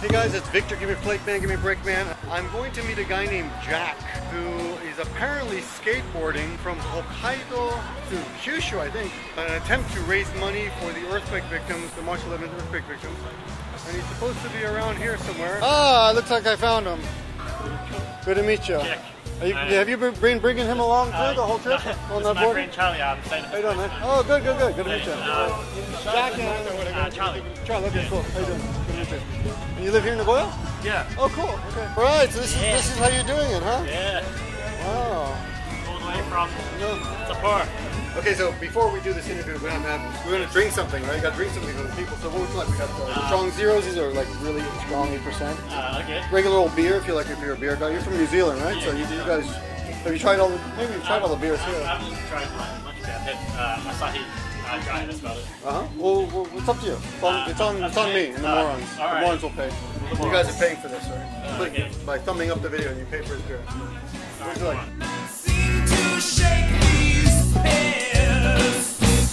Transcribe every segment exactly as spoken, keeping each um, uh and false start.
Hey guys, it's Victor. Give me Flake Man, give me Brick Man. I'm going to meet a guy named Jack who is apparently skateboarding from Hokkaido to Kyushu, I think, in an attempt to raise money for the earthquake victims, the March eleventh earthquake victims. And he's supposed to be around here somewhere. Ah, looks like I found him. Good to meet you. Jack. Are you have you been bringing him along too, uh, the whole trip? No, on this that is my board? friend Charlie. I'm staying How you doing, man? Oh, good, good, good. Good to meet you. Uh, Jack and uh, Charlie. Charlie, okay, cool. How you doing? Good to meet you. And you live here in Nagoya? Yeah. Oh, cool. Okay. All right. So this Yeah. is this is how you're doing it, huh? Yeah. Wow. All the way from No. Sapporo. Okay, so before we do this interview, we're gonna have, we're gonna drink something, right? You gotta drink something for the people. So what would you like? We got uh, strong zeros. These are like really strong eight percent. Uh, okay. Regular old beer, if you like, if you're a beer guy. You're from New Zealand, right? Yeah, so you, New you Zealand. guys, have you tried all the? Maybe you've tried all the beers I, here. I haven't tried like much beer. I've had uh, Asahi uh, dry, that's about it. Uh huh. Well, well, it's up to you. It's on, it's on, it's on me and the Uh, morons. all The right. morons will pay. The You guys are paying for this, right? Uh, Click okay. by thumbing up the video and you pay for his beer. What would you like? Seem to shake these pairs.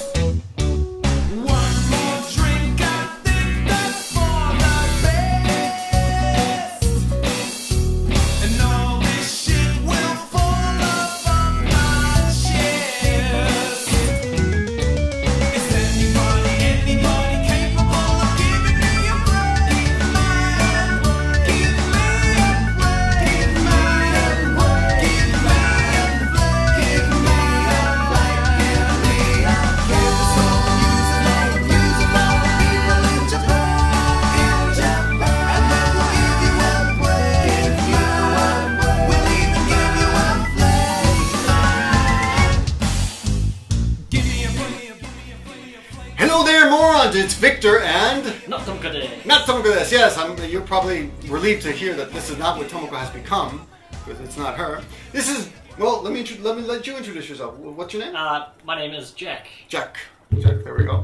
One more drink, I think that's for the best. And all this shit will fall off of my chest. Is anybody, anybody capable of giving me a break? Man, give me a break. Give me a break. Give me a break. Give me a break. Give me a break. So using all the views of all the people in Japan, in Japan, and then we'll give you a break. Give you a break. We'll even give you a flake. Give me a break. Give me a break. Hello there, morons! It's Victor and Not some good day. not Tomoko this. Yes, I'm, you're probably relieved to hear that this is not what Tomoko has become, because it's not her. This is well. Let me intro- let me let you introduce yourself. What's your name? Uh, my name is Jack. Jack. Jack. There we go.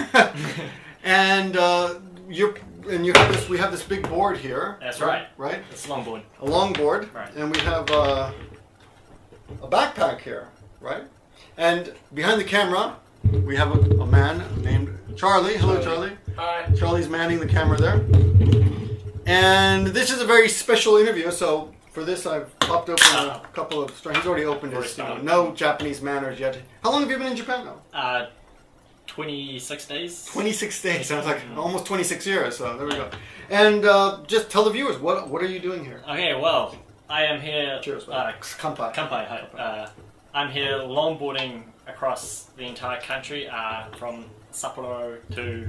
and uh, you're and you have this. We have this big board here. That's right. Right. It's longboard. A long board. Right. And we have uh, a backpack here. Right. And behind the camera, we have a, a man named Charlie. Hello, Charlie. Hi. Charlie's manning the camera there. And this is a very special interview, so for this I've popped open a couple of strains. He's already opened his, you know, no Japanese manners yet. How long have you been in Japan now? Uh, twenty-six days. twenty-six days, sounds like almost twenty-six years, so there we go. And uh, just tell the viewers, what what are you doing here? Okay, well, I am here. Cheers, man. Uh, Kanpai. Kampai, hi. Uh, I'm here longboarding across the entire country, uh, from Sapporo to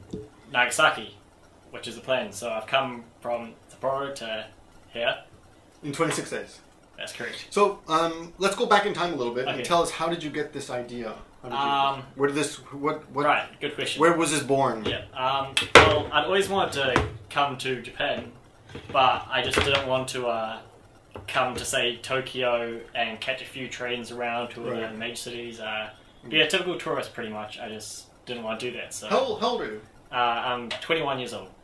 Nagasaki, which is the plan. So I've come from Sapporo to here. In twenty-six days. That's correct. So um, let's go back in time a little bit Okay. and tell us, how did you get this idea? How did you, Um, where did this, what, what, Right, good question. where was this born? Yeah. Um, well, I'd always wanted to come to Japan, but I just didn't want to uh, come to, say, Tokyo and catch a few trains around to Right. the major cities. Uh, be a typical tourist, pretty much. I just didn't want to do that. So How, old- how old are you? uh, I'm twenty-one years old.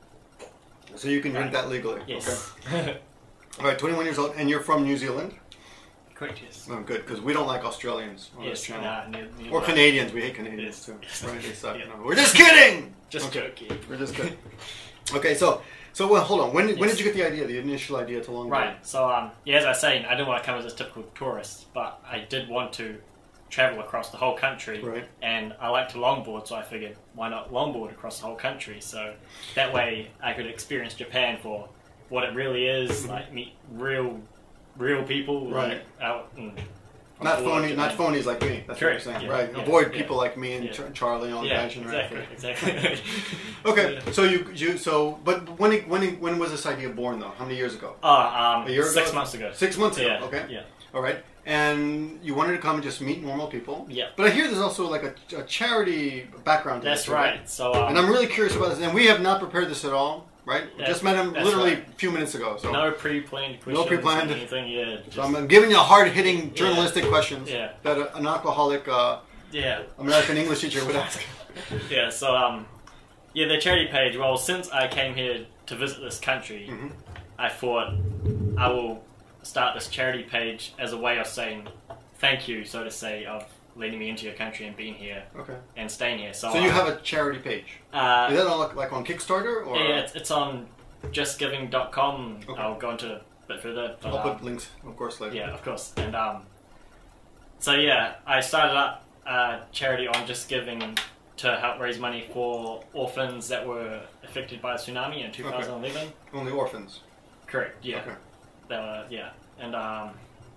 So you can drink Right. that legally? Yes. Okay. All right, twenty-one years old, and you're from New Zealand? Correct. Yes. Oh, good, because we don't like Australians on this Yes. channel. Nah, neither- neither Or do I. Canadians, we hate Canadians Yes. too. Yes. Right, they suck. Yeah. No, we're just kidding! Just Okay. joking. We're just kidding. Okay, so, so well, hold on. When, when Yes. did you get the idea, the initial idea to longboard? Right. So um, yeah, as I was saying, I didn't want to come as a typical tourist, but I did want to travel across the whole country. Right. And I like to longboard, so I figured, why not longboard across the whole country? So that way I could experience Japan for what it really is, like meet real, real people. Right. Like, out and from Not all over phony, not Japan. phonies like me. That's Correct, what you're saying, yeah, right? yeah, Avoid yeah. people like me and Yeah. Char- Charlie on Yeah, Imagine, right? exactly, exactly. Okay, Yeah. so you, you, so, but when, when, when was this idea born though? How many years ago? Oh, um, A year six ago? months ago. Six months ago. Yeah. Okay. Yeah. All right. And you wanted to come and just meet normal people. Yeah. But I hear there's also like a, a charity background to That's this, right. So um, And I'm really curious about this. And we have not prepared this at all, right? We Yeah, just met him that's literally right. a few minutes ago. So, no pre-planned questions. pre-planned. Or anything. Yeah. Just, so I'm giving you hard-hitting journalistic questions Yeah. that a, an alcoholic uh, yeah. American English teacher would ask. Yeah, so, um, yeah, the charity page, well, since I came here to visit this country, Mhm. I thought I will start this charity page as a way of saying thank you, so to say, of letting me into your country and being here Okay. and staying here. So, So you um, have a charity page. uh, Is that on, like on Kickstarter or? yeah, it's, it's on justgiving dot com. Okay. I'll go into a bit further. But, I'll um, put links, of course, later. yeah, of course. And um, so yeah, I started up a charity on Just Giving to help raise money for orphans that were affected by the tsunami in two thousand eleven. Only orphans. Correct. Yeah. Okay. They were, yeah, and um.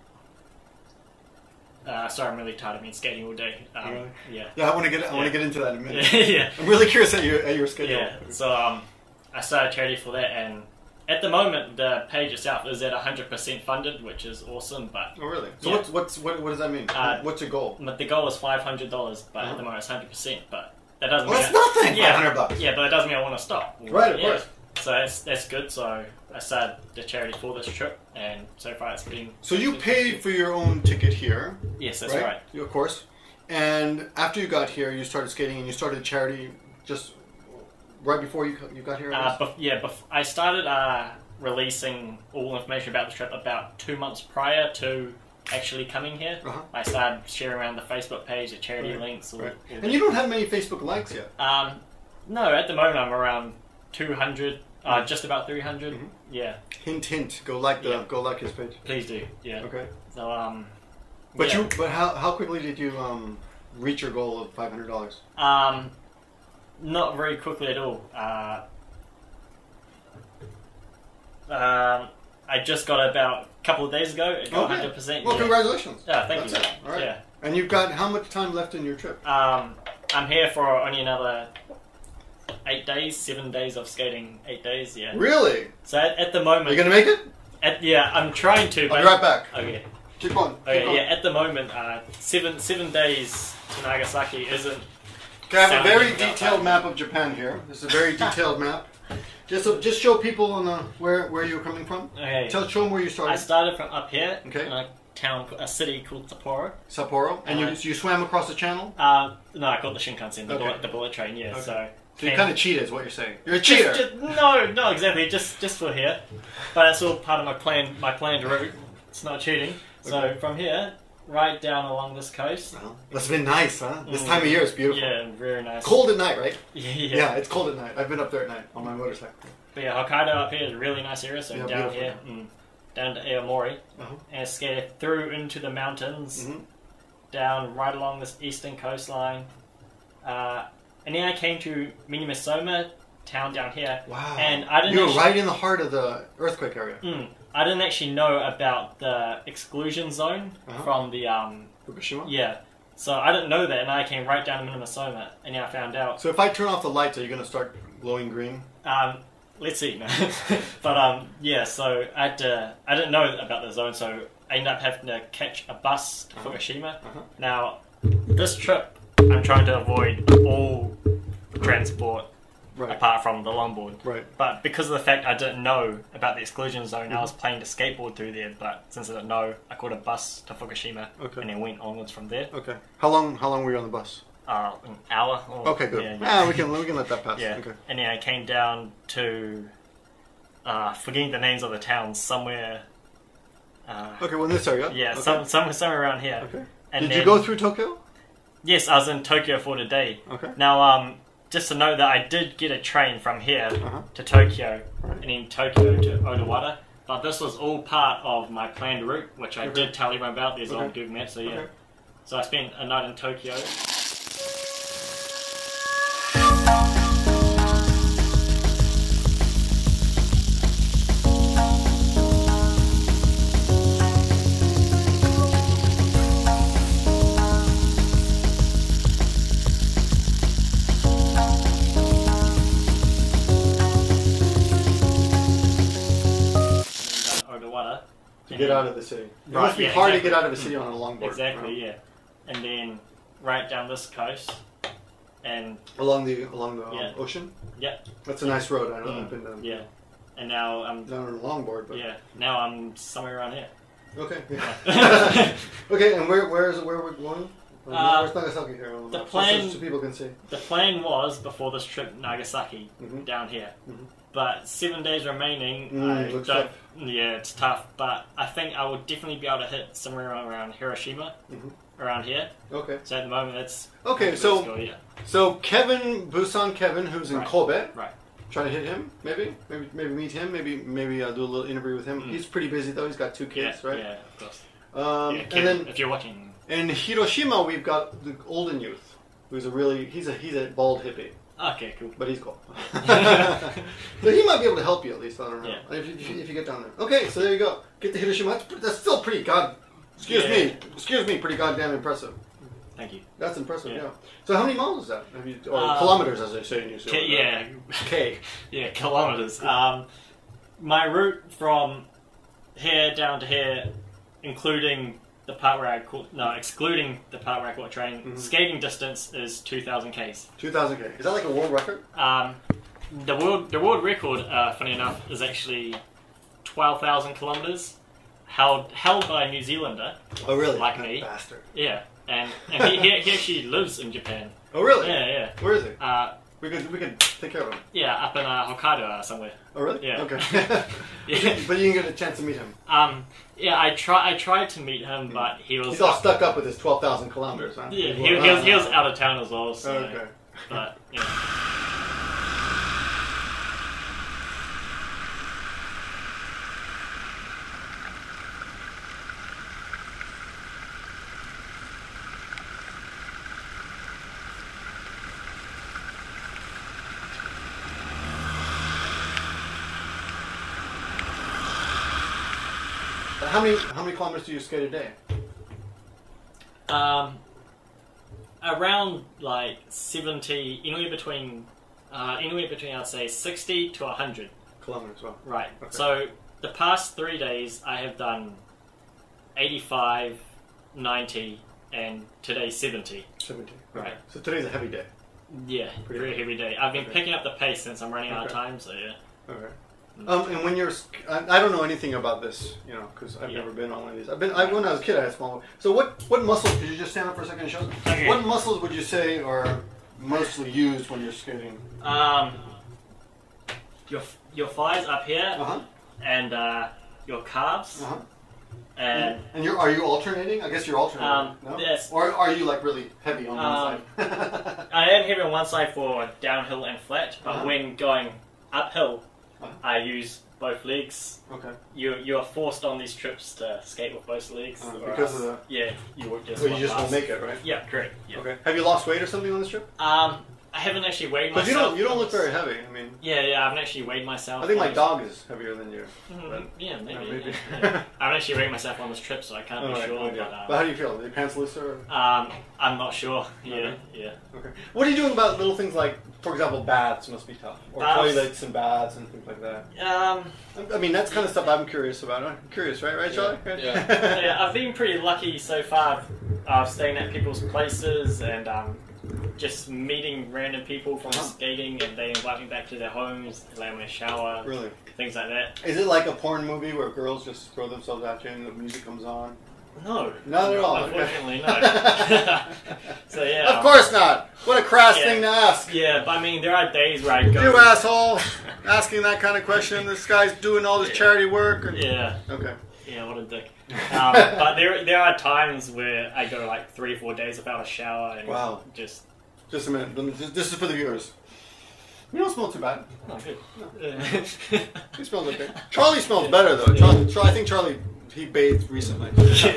Uh, sorry, I'm really tired. I've been skating all day. Um, Really? Yeah. Yeah, I want to get I want Yeah. to get into that in a minute. yeah. I'm really curious at your at your schedule. Yeah. So um, I started a charity for that, and at the moment the page itself is at one hundred percent funded, which is awesome. But Oh, really? So Yeah. what's what's what what does that mean? Uh, what's your goal? but the goal is five hundred dollars, but Uh-huh. at the moment it's one hundred percent. But that doesn't Well, mean that's nothing. Yeah. five hundred bucks. Yeah, but it doesn't mean I want to stop. Right, of Yeah. course. So that's that's good. So I started the charity for this trip, and so far it's been. So you paid for your own ticket here, Yes, that's right? right. You- Of course. And after you got here, you started skating, and you started a charity just right before you you got here. I Uh, guess? bef- yeah, bef- I started uh, releasing all information about the trip about two months prior to actually coming here. Uh-huh. I started sharing around the Facebook page, the charity Right, links. All, Right. all And you don't have many Facebook likes yet. Um, no, at the moment I'm around two hundred, uh, just about three hundred. Mhm. Yeah, Hint, hint. Go like the Yeah. go like his page. please do. Yeah. Okay. So um, But yeah. you but how how quickly did you um reach your goal of five hundred dollars? Um, not very quickly at all. Uh, um, I just got about a couple of days ago. It got one hundred percent. Well, yeah. congratulations. Yeah, thank That's you. it. All right. Yeah. And you've got how much time left in your trip? Um, I'm here for only another eight days, seven days of skating. Eight days, yeah. Really? So at, at the Are moment, you gonna make it? at, yeah, I'm trying to. I'll But be right back. Okay. Keep going. Keep Okay. going. Yeah. At the moment, uh, seven seven days to Nagasaki isn't. Okay, I have a Sounding very about detailed that. map of Japan here. This is a very detailed map. Just so, just show people on the where where you're coming from. Okay. Tell show them where you I started. started from up here Okay. in a town, a city called Sapporo. Sapporo, and Uh, you you swam across the channel. Uh, no, I called the Shinkansen, the, Okay. bullet, the bullet train. Yeah. Okay. So. So you came- kind of cheated, is what you're saying. You're a Just- cheater. just- no, not exactly. Just just for here, but that's all part of my plan. My planned route. It's not cheating. So Okay. from here, right down along this coast. Well, that's been nice, huh? This Mm. time of year is beautiful. Yeah, very nice. Cold at night, right? Yeah, Yeah. yeah. it's cold at night. I've been up there at night on my motorcycle. But yeah, Hokkaido up here is a really nice area. So Yeah, down beautiful. here, mm, down to Aomori, Uh-huh. and skate through into the mountains, Mhm. down right along this eastern coastline. Uh, and then I came to Minimisoma town down here. Wow. And I didn't You were actually- right in the heart of the earthquake area. Mm, I didn't actually know about the exclusion zone Uh-huh. from the um Fukushima. yeah, so I didn't know that, and I came right down to Minimisoma, and then I found out. So if I turn off the lights, are you going to start glowing green? Um, let's see, no. but um yeah, so I had to, I didn't know about the zone, so I ended up having to catch a bus to Uh-huh. Fukushima. Uh-huh. Now this trip, I'm trying to avoid all transport Right. apart from the longboard. Right. But because of the fact I didn't know about the exclusion zone, I was planning to skateboard through there. But since I didn't know, I caught a bus to Fukushima Okay. and then went onwards from there. Okay. How long? How long were you on the bus? Uh, an hour. Or, Okay, good. Yeah, Yeah, yeah. we can we can let that pass. Yeah. Okay. And then I came down to, uh, forgetting the names of the towns, somewhere. Uh, Okay. Well, in this area. Yeah, Okay. some, somewhere, somewhere around here. Okay. And Did then, you go through Tokyo? Yes, I was in Tokyo for the day. Okay. Now, um, just to know that I did get a train from here Uh-huh. to Tokyo, Right. and then Tokyo to Odawara. But this was all part of my planned route, which I Okay. did tell everyone about. There's all Okay. Google Maps, so yeah. Okay. So I spent a night in Tokyo. Odawara. To get out of the city. It Right, must be yeah, hard exactly. to get out of a city on a longboard. Exactly, right? yeah. And then right down this coast, and Along the along the um, Yeah. ocean. yeah, That's a nice road. I know. Mm. I've been down. yeah. And now I'm Not on a longboard, but yeah. Now I'm somewhere around here. okay. Yeah. Okay, and where where is it? Where we're going? Uh, Where's Nagasaki here? on the map? plan- so, so people can see. The plan was before this trip Nagasaki Mhm. down here, Mhm. but seven days remaining. Mm, I looks don't. tough. Yeah, it's tough, but I think I will definitely be able to hit somewhere around Hiroshima, Mhm. around here. Okay. So at the moment, it's Okay, let's so go, yeah, so Kevin Busan Kevin, who's in Right. Kobe, right. try to hit him. Maybe, maybe, maybe meet him. Maybe, maybe uh, do a little interview with him. Mm. He's pretty busy though. He's got two kids, yeah, right? Yeah, of course. Um, yeah, and Ken, then if you're watching, in Hiroshima, we've got the Olden Youth, who's a really he's a he's a bald hippie, okay, cool. but he's cool. So he might be able to help you at least. I don't know. Yeah. If, you, if, you, if you get down there. Okay, so there you go. Get to Hiroshima. That's, pretty- that's still pretty god. Excuse Yeah. me. Excuse me. Pretty goddamn impressive. Thank you. That's impressive. Yeah. Yeah. So how many miles is that? Have you, or Uh, kilometers, as they say in New Zealand? K- yeah, K. yeah, kilometers. Um, my route from here down to here, including the part where I caught, no, excluding the part where I caught a train, Mhm. skating distance is two thousand k's. Two thousand K. Is that like a world record? Um, the world the world record, uh, funny enough, is actually twelve thousand kilometers, held held by a New Zealander. Oh really? Like That me. bastard. Yeah, and and he, he, he actually lives in Japan. Oh really? Yeah, yeah. Where is he? Uh, We could we could take care of him. yeah, up in uh, Hokkaido or somewhere. Oh really? Yeah. Okay. Yeah. But you didn't get a chance to meet him. Um, yeah, I try. I tried to meet him, but he was. He's all stuck up with his twelve thousand kilometers, huh? Yeah, he, he was. He was out of town as well. So, Okay. but yeah. How many how many kilometers do you skate a day? Um, around like seventy, anywhere between, uh, anywhere between I'd say sixty to a hundred. Kilometers, well. Right. Okay. So the past three days I have done eighty-five, ninety, and today seventy. seventy. Right. So today's a heavy day. Yeah, Pretty very heavy. heavy day. I've been Okay. picking up the pace since I'm running out of Okay. time. So yeah. Okay. Um, and when you're, sk- I, I don't know anything about this, you know, because I've Yeah. never been on one of these. I've been, I, when I was a kid, I had small. So what, what muscles? Could you just stand up for a second and show us? Okay. What muscles would you say are mostly used when you're skating? Um, your your thighs up here, Uh huh. and uh, your calves, Uh huh. and And you're, are you alternating? I guess you're alternating. Um, no? yes. Or are you like really heavy on Um, one side? I am heavy on one side for downhill and flat, but Uh-huh. when going uphill, Uh-huh. I use both legs. Okay. You you are forced on these trips to skate with both legs. Uh, or because else- of yeah, you would just So you walk just won't past. make it, right? Yeah, correct. Yeah. Okay. Have you lost weight or something on this trip? Um, I haven't actually weighed myself. Because you don't, you don't look on very this- heavy. I mean, Yeah, yeah, I haven't actually weighed myself. I think on my this- dog is heavier than you. Mm, but- yeah, maybe. Yeah, maybe. yeah, yeah. I haven't actually weighed myself on this trip, so I can't Oh, be right, sure. no idea. but, uh, But how do you feel? Are your pants loose or? um, I'm not sure. Yeah, Okay. yeah. Okay. What are you doing about little things like, for example, baths must be tough, or Baths. toilets and baths and things like that? Um, I- I mean, that's kind of stuff I'm curious about. I'm curious, right? Right, Charlie? Yeah. yeah, I've been pretty lucky so far. Uh, staying at people's places and um, just meeting random people from Uh-huh. skating, and they invite me back to their homes, allow me a shower, Really? things like that. Is it like a porn movie where girls just throw themselves at you and the music comes on? No, Not at all. Unfortunately, okay. no. So yeah, Of course not. What a crass Yeah. thing to ask. Yeah, but I mean, there are days where I go. You asshole, asking that kind of question. This guy's doing all this Yeah. charity work. And... Yeah, Okay. yeah, what a dick. Um, but there, there are times where I go like three, four days without a shower and Wow. just Just a minute. Let me- This this is for the viewers. You don't smell too bad. oh, good. You smell okay. Charlie smells better though. Charlie, Char- I think Charlie he bathed recently.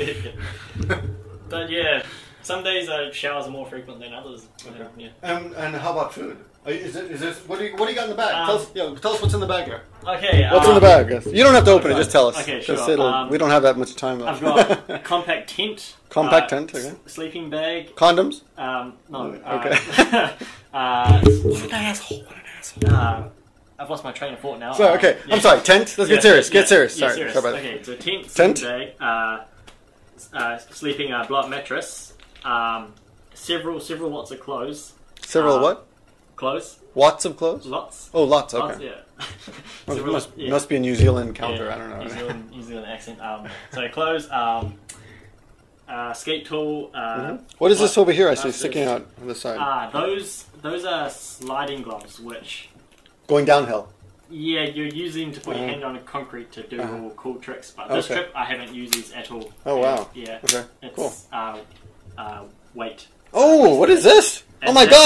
But yeah, some days uh, showers are more frequent than others. Okay. Yeah. And and how about food? Are you- Is it is this what do you what do you got in the bag? Um, tell us yeah, tell us what's in the bag here. Okay. What's um, in the bag? Yes. You don't have to open it. Just tell us. Okay, 'Cause sure. it'll- Um, we don't have that much time I've left. got a compact tent. Compact uh, tent, s- okay. Sleeping bag. Condoms. Um, no. Okay. Uh, uh, What an asshole! What an asshole! uh, I've lost my train of thought now. So Uh, okay, yeah. I'm sorry. Tent. Let's Yeah, get serious. Get yeah, serious. yeah, Sorry. serious. Sorry about that. Okay, so tent, Tent? sleeping bag, uh, uh, sleeping uh, block mattress, um, several several lots of clothes. Several Uh, what? Clothes, Watts of clothes? lots. Oh, lots. Okay. Lots, yeah. Well, it Several- must, yeah. must be a New Zealand counter. Yeah, I don't know. New Zealand, New Zealand accent. Um, so clothes, um, uh, skate tool. Uh, Mhm. What is this over here? I see That's sticking this. out on the side. Ah, those those are sliding gloves, which Going downhill. yeah, you're using to put your Uh-huh. hand on the concrete to do Uh-huh. all cool tricks. But this Okay. trip, I haven't used these at all. Oh, wow. Yeah. Okay. It's, Cool. Uh, uh, weight. Oh, what is this? Oh And my that- God!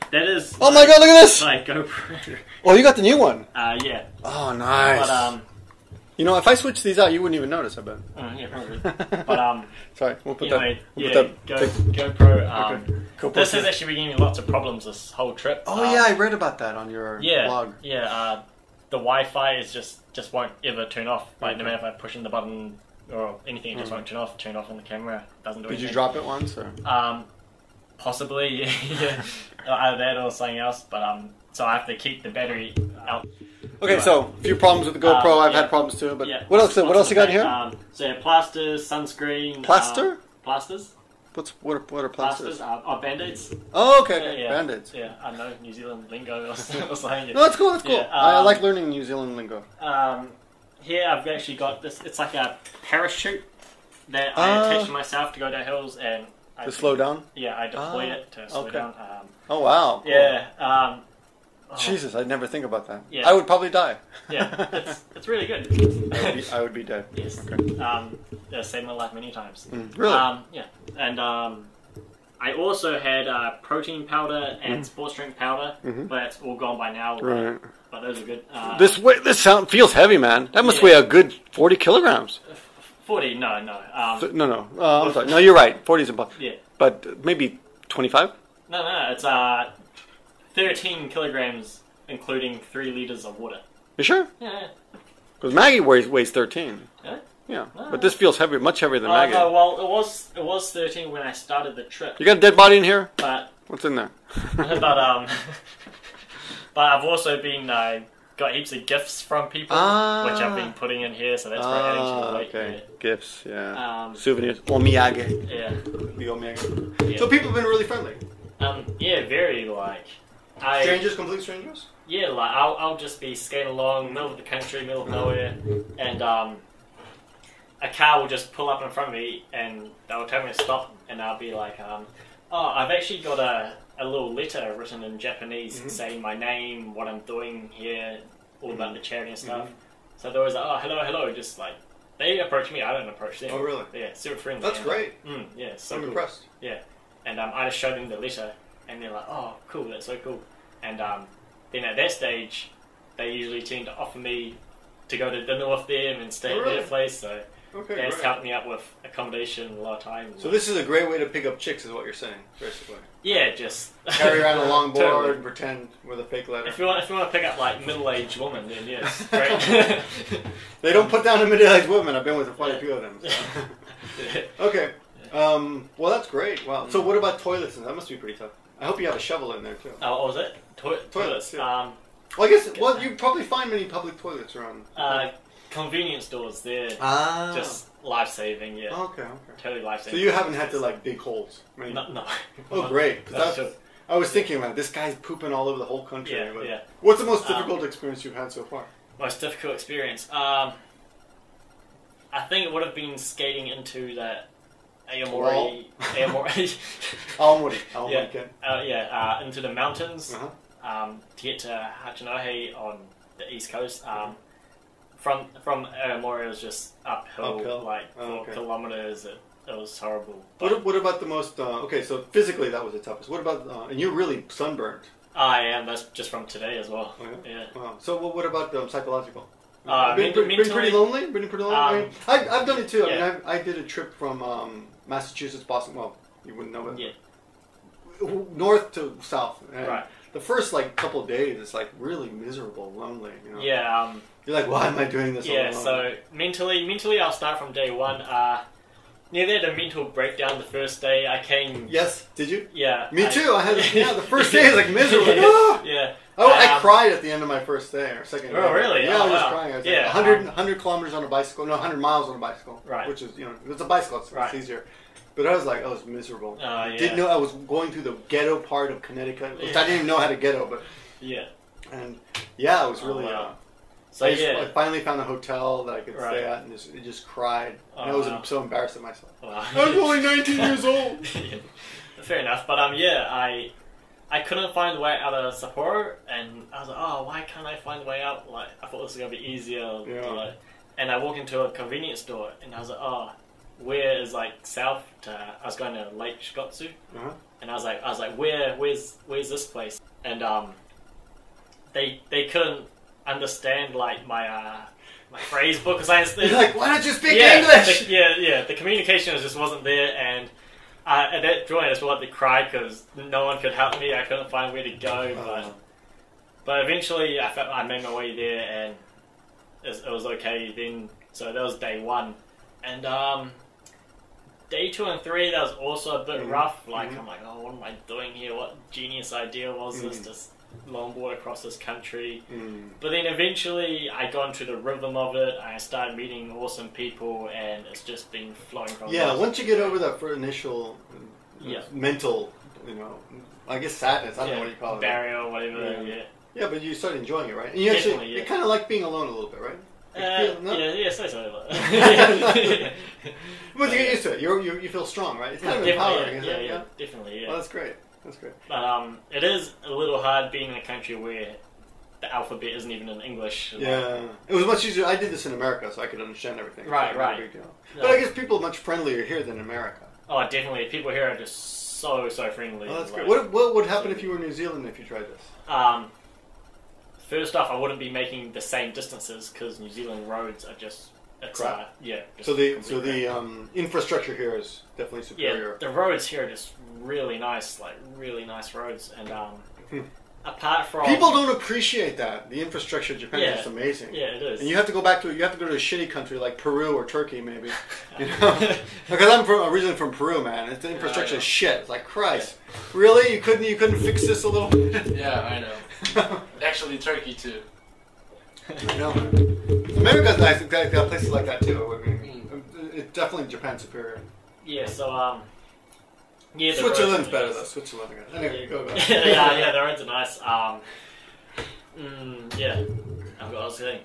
that is. Oh my god, look at this! My GoPro. Oh, you got the new one. Uh, yeah. Oh, nice. But um, You know, if I switch these out, you wouldn't even notice, I bet. uh, yeah, probably. But um, Sorry, we'll put anyway, that. We'll yeah, put Go, that pic- GoPro. Um, okay. GoPro This pic- has actually been giving me lots of problems this whole trip. Oh Um, yeah, I read about that on your Yeah, blog. yeah. Uh, the Wi-Fi is just just won't ever turn off. Like Okay. no matter if I push in the button or anything, it just Mhm. won't turn off. Turn off on the camera. Doesn't do Did anything. you drop it once? Or? Um, possibly, yeah. Either that or something else. But um, so I have to keep the battery out. Okay, so a few problems with the GoPro. Um, I've yeah. had problems too. But Yeah. what else? What else you got here? Um, so plasters, sunscreen. Plaster? Um, plasters. What's what? Are, what are plasters? Plasters. Uh, oh, band-aids. Oh, okay, okay. Yeah, yeah. Band-aids. Yeah, I know New Zealand lingo or something. No, that's cool. That's cool. Yeah, I, I um, like learning New Zealand lingo. Um, here I've actually got this. It's like a parachute that I Ah. attach to myself to go down hills, and I To slow down. Yeah, I deploy Ah, it to slow okay. down. Um, Oh wow. Cool. yeah. Um, oh, Jesus, I'd never think about that. Yeah. I would probably die. Yeah, it's it's really good. I would be, I would be dead. Yes. Okay. Um, yeah, saved my life many times. Mm, really? Um, yeah, and um, I also had uh, protein powder and sports drink powder, Mhm. but it's all gone by now. Right. But those are good. Uh, This way, this sound feels heavy, man. That must Yeah. weigh a good forty kilograms. forty? No, no. Um, So- no, no. Uh, I'm sorry. No, you're right. Forty is about. yeah. But maybe twenty-five. No, no, it's uh, thirteen kilograms, including three liters of water. You sure? Yeah. Because Maggie weighs weighs thirteen. Yeah. Yeah. Ah. But this feels heavier, much heavier than Oh Maggie. no, well, it was it was thirteen when I started the trip, You got a dead body in here? but What's in there? but um, but I've also been uh, got heaps of gifts from people, Ah. which I've been putting in here, so that's for adding to the Ah, weight. okay. Gifts, yeah. Yeah. Um, Souvenirs. Omiyage. yeah. The omiyage. Yeah. So people have been really friendly. Um, yeah, very like. I, Strangers, complete strangers? Yeah, like I'll, I'll just be skating along, middle of the country, middle of nowhere, and um, a car will just pull up in front of me, and they'll tell me to stop, and I'll be like, um, "Oh, I've actually got a, a little letter written in Japanese Mhm. saying my name, what I'm doing here, all about the charity and stuff." Mhm. So they're always like, "Oh, hello, hello," just like they approach me, I don't approach them. Oh, really? Yeah, super friendly. That's and, great. Mm, yeah, so I'm cool. impressed. Yeah, and um, I just showed them the letter, and they're like, "Oh, cool, that's so cool." And um, then at that stage, they usually tend to offer me to go to dinner with them and stay Oh, at really? their place. So Okay, that's great. helped me out with accommodation a lot of times. So this is a great way to pick up chicks, is what you're saying, basically. yeah, just Carry around a longboard Totally. and pretend with a fake letter. If you want, if you want to pick up like middle-aged woman, then yes, great. They don't put down a middle-aged woman. I've been with quite a few of them. So. Okay. Um, well, that's great. Wow. So what about toilets? That must be pretty tough. I hope you have a shovel in there, too. Oh, what was it? Toi- Toilets, toilets. yeah. Um, Well, I guess, well, you probably find many public toilets around. uh, convenience stores. They're ah. just life-saving. Yeah, Okay, okay. totally So life-saving. you haven't had to, like, dig holes? Right? No, no. Oh, great. 'Cause No, that's- just- I was thinking, man, this guy's pooping all over the whole country. Yeah, but yeah. What's the most Um, difficult experience you've had so far? Most difficult experience. Um, I think it would have been skating into that Aomori, Aomori, Aomori. Aomori, yeah, okay. uh, yeah, uh, into the mountains Uh-huh. um, to get to Hachinohe on the east coast. Um, from from Aomori it was just uphill, Uphill? like Oh, four okay. kilometers. It, it was horrible. What, what about the most, uh, okay, so physically that was the toughest. What about, uh, and you're really sunburned. I am. That's just from today as well. Oh, yeah? Yeah. Wow. So what, what about um, psychological? Uh, been, men- been, been pretty mentally- lonely? Been pretty lonely? I Um, mean, I, I've done it too. I yeah. mean, I, I did a trip from um, Massachusetts, Boston. Well, you wouldn't know it. Yeah. North to south. And Right. The first like couple of days, it's like really miserable, lonely. You know? Yeah. Um, You're like, why am I doing this? all Yeah, alone? so mentally, mentally, I'll start from day one. Uh, near there, the mental breakdown the first day. I came. Yes. Did you? Yeah. Me too. I had. Yeah. The first day is like miserable. Like, yeah. "Ah!" yeah. Oh, I Um, cried at the end of my first day or second day. Oh, really? Yeah, Oh, I was just wow. crying. I was Yeah, like one hundred, um, one hundred kilometers on a bicycle. No, one hundred miles on a bicycle. Right. Which is, you know, it's a bicycle. It's, Right. it's easier. But I was like, I was miserable. Oh, I yeah. didn't know I was going through the ghetto part of Connecticut, which Yeah. I didn't even know how to ghetto. But Yeah. and yeah, it was Oh, really. wow. uh, So I, just, I yeah. finally found a hotel that I could Right. stay at, and just, it just cried. and I Oh, was wow. so embarrassed of myself. Wow. I'm only nineteen years old. Yeah. Fair enough, but um, yeah, I I couldn't find the way out of Sapporo, and I was like, oh, why can't I find the way out? Like, I thought this was gonna be easier. Yeah. To, like, and I walked into a convenience store, and I was like, oh, where is like south to, I was going to Lake Shikotsu, Uh-huh. and I was like, I was like, where, where's, where's this place? And um, they they couldn't understand like my uh, my phrase book because I He's like, why don't you speak yeah, English? The, yeah, yeah. The communication just wasn't there, and uh, at that point I just wanted to cry because no one could help me. I couldn't find where to go, but Uh-huh. but eventually I felt I made my way there, and it was, it was okay then. So that was day one, and um, day two and three that was also a bit Mhm. rough. Like Mhm. I'm like, oh, what am I doing here? What genius idea was this? Mhm. Just longboard across this country. Mm. But then eventually I got into the rhythm of it. I started meeting awesome people, and it's just been flowing from Yeah, there. once you get over that for initial uh, Yeah. mental, you know, I guess sadness, I don't know what you call it. barrier or whatever. Yeah. Yeah, Yeah, but you start enjoying it, right? And you actually, Definitely, yeah. you kind of like being alone a little bit, right? You uh, feel- no? yeah, yeah, so so. Once you get used to it, you're, you you feel strong, right? It's kind of Definitely, empowering, yeah, isn't yeah, it? yeah, definitely, yeah. Well, that's great. That's great. But um, it is a little hard being in a country where the alphabet isn't even in English. Yeah, it was much easier. I did this in America, so I could understand everything. Right, So, right. big deal. Yeah. But I guess people are much friendlier here than in America. Oh, definitely. People here are just so so friendly. Oh, that's like, great. What what would happen if you were in New Zealand if you tried this? Um, first off, I wouldn't be making the same distances because New Zealand roads are just it's Crap. uh, yeah. just So the complete so the crap. um, infrastructure here is definitely yeah, superior. the roads here are just really nice, like really nice roads, and um, Hmm. apart from People don't appreciate that. The infrastructure in Japan Yeah. is just amazing. yeah, it is. And you have to go back to you have to go to a shitty country like Peru or Turkey, maybe. You know, because I'm from, originally from Peru, man. It's, the infrastructure know. is shit. It's like Christ. Really, you couldn't you couldn't fix this a little bit? Yeah, I know. Actually, Turkey too. You know, America's nice. It's got got places like that too. I mean, it's definitely Japan's superior. yeah, so um, yeah, the Switzerland's roads are better nice. though. Switzerland. Anyway, go go. yeah, yeah, the roads are nice. Um, mm, yeah, I forgot what I was saying.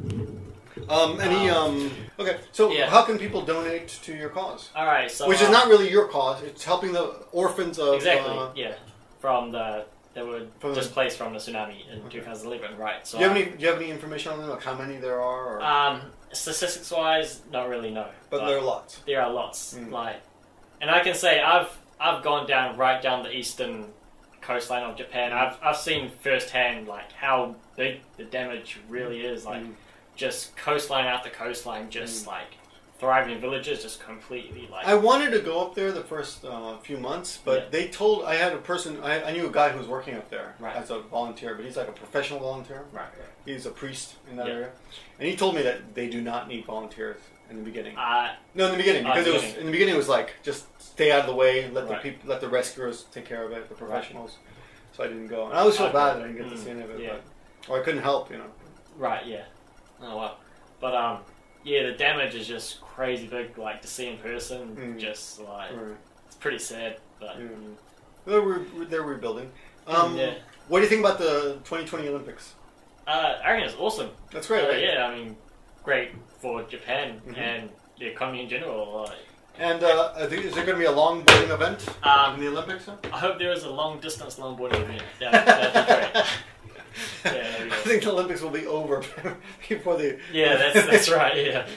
Um, any um. Okay, so Yeah. how can people donate to your cause? All right, so Which is uh, not really your cause. It's helping the orphans of. exactly Uh, yeah from the they were From the- displaced from the tsunami in Okay. two thousand eleven, right? So do you have any? Do you have any information on them, like how many there are? Or, um, statistics wise, not really no, but there are lots. there are lots. Mm. Like, and I can say I've I've gone down right down the eastern coastline of Japan. I've I've seen firsthand like how big the damage really is. Like, Mm. just coastline after coastline, just Mm. like thriving villages, just completely like. I wanted to go up there the first uh, few months, but Yeah. they told I had a person. I, I knew a guy who was working up there Right. as a volunteer, but he's like a professional volunteer. right. right. He's a priest in that Yeah. area, and he told me that they do not need volunteers in the beginning. Uh, No, in the beginning, Ah, because it was beginning. in the beginning it was like just stay out of the way, let the Right. people, let the rescuers take care of it, the professionals. So I didn't go, and I always feel Okay. bad that I didn't get to Mm, see any of it, yeah. but, or I couldn't help, you know. Right, yeah. Oh well. But um yeah, the damage is just crazy big, like to see in person, Mm. just like Right. it's pretty sad. But Yeah. mm, They're, re- they're rebuilding. Um, yeah. What do you think about the twenty twenty Olympics? Uh I think it's awesome. That's great, Uh, right? yeah, I mean great for Japan Mhm. and the economy in general. Like, And uh, I think, is there going to be a longboarding event in um the Olympics? Huh? I hope there is a long distance longboarding event. That, that'd be great. Yeah, that'd be I awesome. think the Olympics will be over before the. Yeah, that's that's right, yeah.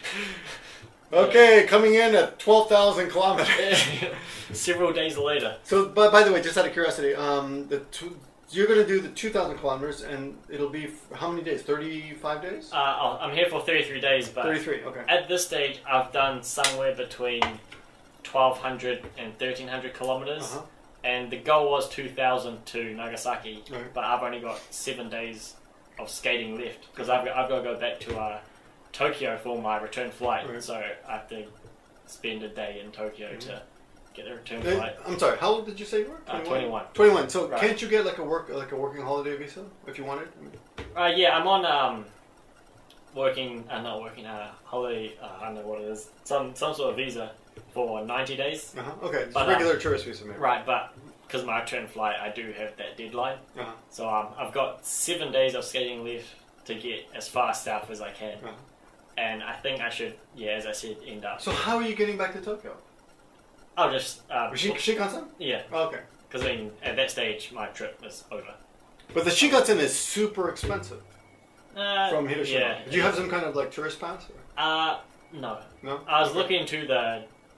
Okay, coming in at twelve thousand kilometers. Several days later. So, but by the way, just out of curiosity, um, the two, you're going to do the two thousand kilometers, and it'll be f- how many days? thirty-five days? Uh, I'll- I'm here for thirty-three days, but thirty-three. Okay. at this stage, I've done somewhere between twelve hundred and thirteen hundred kilometers, Uh-huh. and the goal was two thousand to Nagasaki, Right. but I've only got seven days of skating left because I've, got- I've got to go back to uh, Tokyo for my return flight, Right. so I have to spend a day in Tokyo to get the return Uh, flight. I'm sorry. How old did you say you were? Uh, twenty-one. Twenty-one. So Right. can't you get like a work like a working holiday visa if you wanted? Uh, yeah, I'm on um, working, uh, not working, uh, holiday, uh, I don't know what it is, some some sort of visa for ninety days. Uh-huh. Okay, just But, uh, regular tourist visa, maybe. Right, but because my return flight, I do have that deadline. Uh-huh. So um, I've got seven days of skating left to get as far south as I can. Uh-huh. And I think I should, yeah, as I said, end up. So how are you getting back to Tokyo? I'll just, uh, Shin- Shinkansen? yeah, Oh, okay. because I mean, at that stage, my trip is over. But the Shinkansen is super expensive Uh, from Hiroshima. Yeah. Do you have some kind of like tourist pass? Or? Uh, no. No. I was Okay. looking into the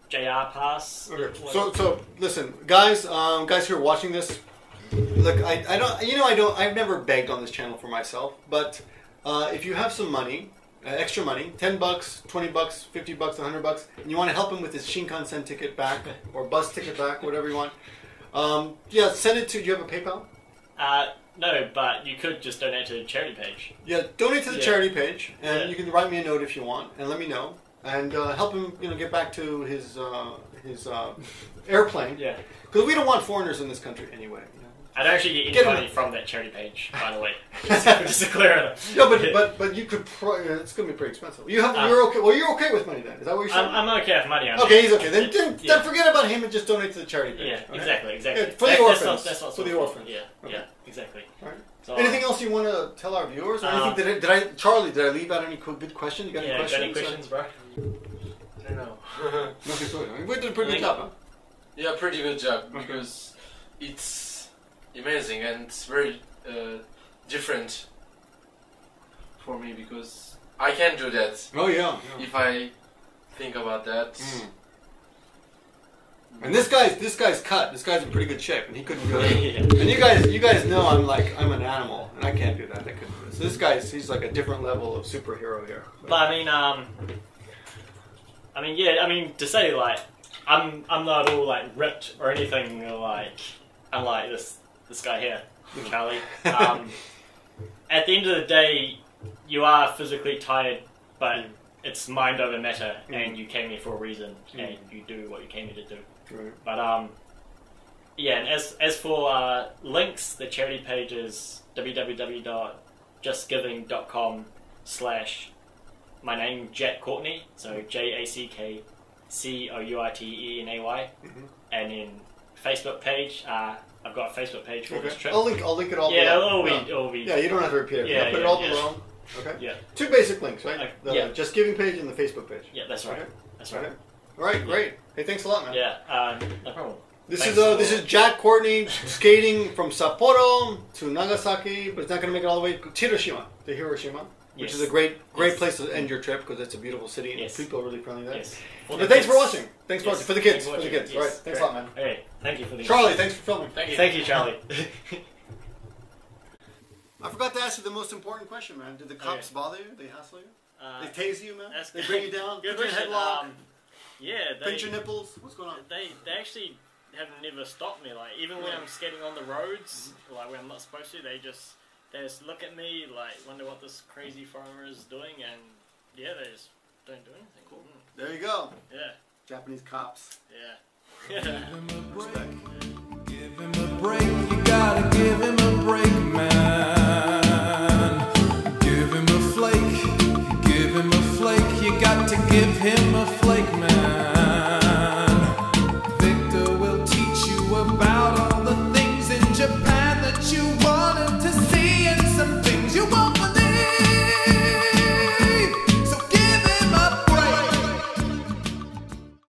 J R pass. Okay. So, so listen, guys, um, guys who are watching this, look, I, I don't, you know, I don't, I've never begged on this channel for myself, but uh, if you have some money, uh, extra money, ten bucks, twenty bucks, fifty bucks, a hundred bucks, and you want to help him with his Shinkansen ticket back or bus ticket back, whatever you want, um, yeah, send it to. Do you have a PayPal? Uh, no, but you could just donate to the charity page. Yeah, donate to the Yeah. charity page, and Yeah. you can write me a note if you want, and let me know, and uh, help him, you know, get back to his uh, his uh, airplane. Yeah. Because we don't want foreigners in this country anyway. You know? I don't actually get any Get 'em money in. from that charity page, by the way. Just, just to clear it up. No, but but but you could. Pro- it's going to be pretty expensive. You have. Um, you're okay. Well, you're okay with money then. Is that what you're saying? I'm, I'm okay with money. I okay, he's okay. Then, then, Yeah. then forget about him and just donate to the charity page. Yeah, okay? exactly, exactly. Yeah, for the That- orphans. That's what, that's what For the sort of- orphans. Yeah, Okay. yeah, exactly. All right. So, Anything else you want to tell our viewers? Or Uh, anything? Did I, did I, Charlie? Did I leave out any co- good question? You got Yeah, any got any questions? questions, bro? I don't know. Nothing so. I mean, we did a pretty good Like- job, huh? Yeah, pretty good job Okay. because it's amazing and it's very uh, different for me because I can do that Oh yeah. yeah. if I think about that. Mm. And this guy's this guy's cut. This guy's in pretty good shape, and he couldn't do it. Yeah. And you guys, you guys know I'm like I'm an animal, and I can't do that. I couldn't do this. So this guy's he's like a different level of superhero here. But I mean, um, I mean, yeah, I mean, to say like, I'm, I'm not all like ripped or anything like, unlike this, this guy here, Charlie. Um, at the end of the day, you are physically tired, but it's mind over matter, and you came here for a reason, and you do what you came here to do. Right. But um, yeah, and as as for uh, links, the charity page is www.justgiving.com slash my name Jack Courtney, so J A C K C O U I T E N A Y, Mhm. and then Facebook page. Uh, I've got a Facebook page for this Okay. trip. I'll link. I'll link it all. yeah, below. it'll be, Yeah. it'll be, Yeah, you don't have to repeat it. Yeah, I'll put it yeah, all yeah. below. Okay. yeah, Two basic links, right? Okay, The yeah. Just Giving page and the Facebook page. yeah, that's right, Okay. that's right. Okay. All right, great. Hey, thanks a lot, man. Yeah, uh, no problem. This Thanks is uh, for- this is Jack Courtney skating from Sapporo to Nagasaki, but it's not going to make it all the way to Hiroshima, to Hiroshima, which Yes. is a great great Yes. place to end your trip because it's a beautiful city and Yes. people are really friendly there. Yes. For But the thanks for kids. watching. Thanks for Yes. watching. For the kids. Thanks For the watching. kids. Yes. All right. Thanks a Great. lot, man. Hey, thank you for the Charlie, thanks for filming. Thank you. Thank you, Charlie. I forgot to ask you the most important question, man. Did the cops Okay. bother you? They hassle you? Uh, They tase you, man? That's They good. bring you down? Good Put you in a question. headlock? Um, yeah, they, Pinch your nipples? What's going on? they they actually have never stopped me. Like even when I'm skating on the roads, like when I'm not supposed to, they just they just look at me like wonder what this crazy foreigner is doing, and yeah, they just don't do anything. Cool. There you go. Yeah, Japanese cops. yeah. Give him a break. Give him a break. You gotta give him a break, man. Give him a flake. Give him a flake. You got to give him a flake, man.